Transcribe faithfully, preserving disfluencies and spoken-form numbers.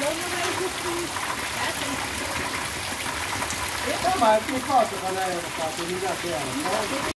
Não, mas por falta, quando é a família dela.